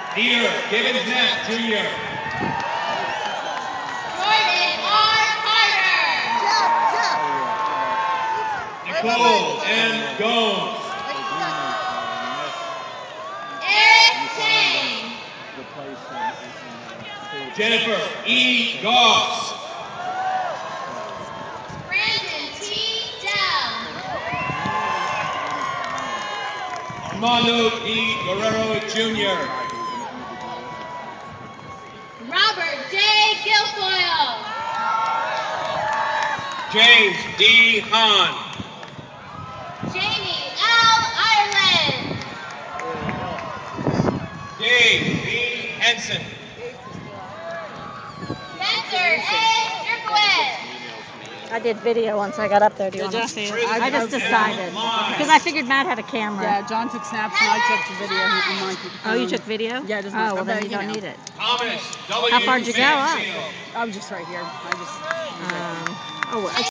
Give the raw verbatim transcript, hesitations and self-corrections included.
Peter Gibbons-Knapp, Junior Jordan R. Carter. Nicole M. Gomes. Eric Chang. Jennifer E. Goss. Brandon T. Down. Armando D. Guerrero, Junior Robert J. Guilfoyle. James D. Hahn. Jamie L. Ireland. Dave B. Henson. Spencer A. Jerkowitz. I did video once I got up there. Do you Did want to ya? see it? I just decided. Because I figured Matt had a camera. Yeah, John took snaps and I took the video. He might keep the Oh, you phone. took video? Yeah, just Oh, well, then but, you you don't know. need it. Thomas W. How far did you go up? Mansfield. I'm just right here. I just. Um, oh, well,